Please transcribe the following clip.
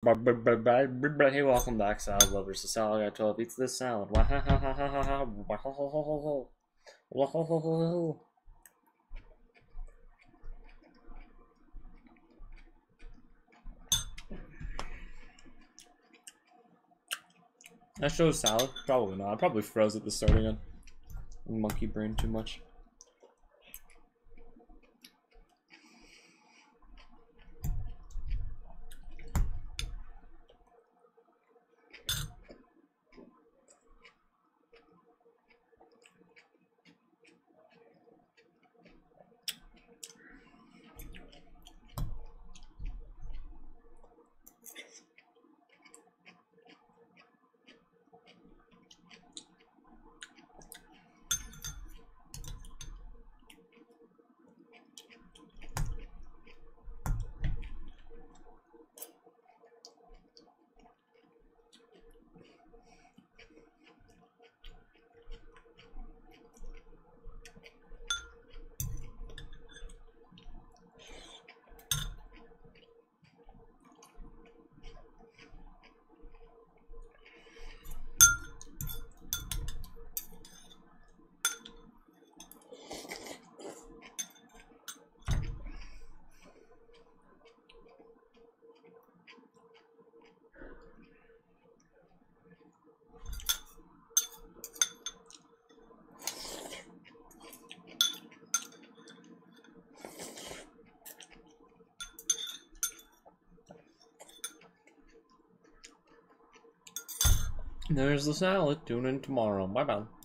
Hey, welcome back, salad lovers. The salad guy 12 eats this salad. That shows salad? Probably not. I probably froze at the start again. Monkey brain too much. There's the salad. Tune in tomorrow. Bye bye.